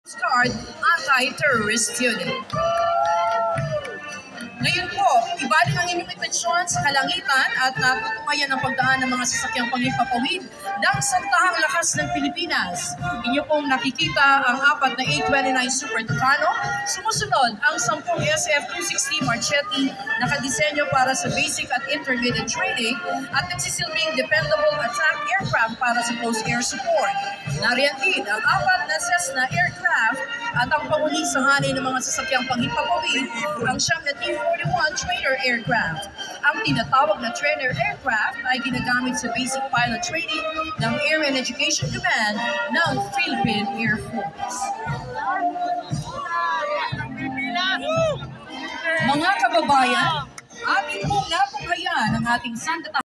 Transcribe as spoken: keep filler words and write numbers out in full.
Guard Anti-Terrorist Unit. Ngayon po, ibalik ang inyong atensyon sa kalangitan at natutungayan ang pagdaan ng mga sasakyang panghimpapawid ng santahang lakas ng Pilipinas. Inyo pong nakikita ang apat na A twenty-nine Super Tucano. Sumusunod ang sampung S F two sixty Marchetti nakadisenyo para sa basic at intermediate training at nagsisilbing dependable attack aircraft para sa close air support. Nariyan din ang apat na Cessna aircraft at ang panghuli sa hanay ng mga sasakyang panghimpapawid, ang siyam na T forty-one trainer aircraft. Ang tinatawag na trainer aircraft ay ginagamit sa basic pilot training ng Air and Education Command ng Philippine Air Force. Mga kababayan, ating pong natunghayan ang ating sandatahang